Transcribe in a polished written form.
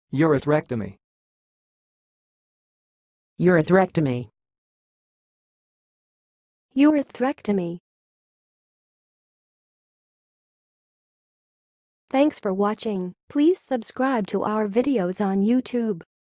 urethrectomy, urethrectomy, urethrectomy. Thanks for watching. Please subscribe to our videos on YouTube.